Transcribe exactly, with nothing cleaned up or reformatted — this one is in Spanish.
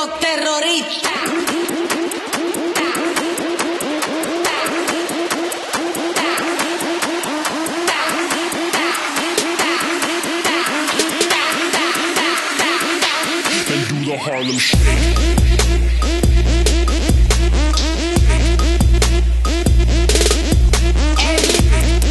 los terroristas. They do the Harlem Shake. Every